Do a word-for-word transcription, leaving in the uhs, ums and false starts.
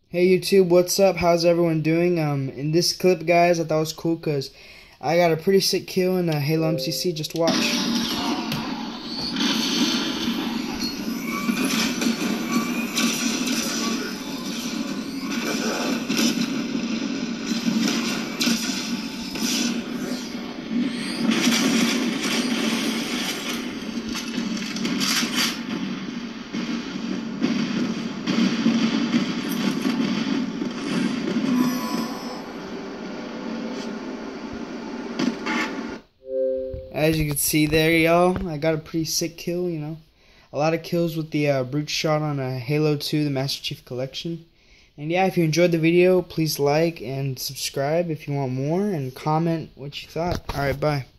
Hey YouTube, what's up? How's everyone doing? Um, in this clip, guys, I thought it was cool because I got a pretty sick kill in a Halo M C C. Just watch. As you can see there, y'all, I got a pretty sick kill, you know. A lot of kills with the uh, brute shot on a Halo two, the Master Chief Collection. And yeah, if you enjoyed the video, please like and subscribe if you want more, and comment what you thought. Alright, bye.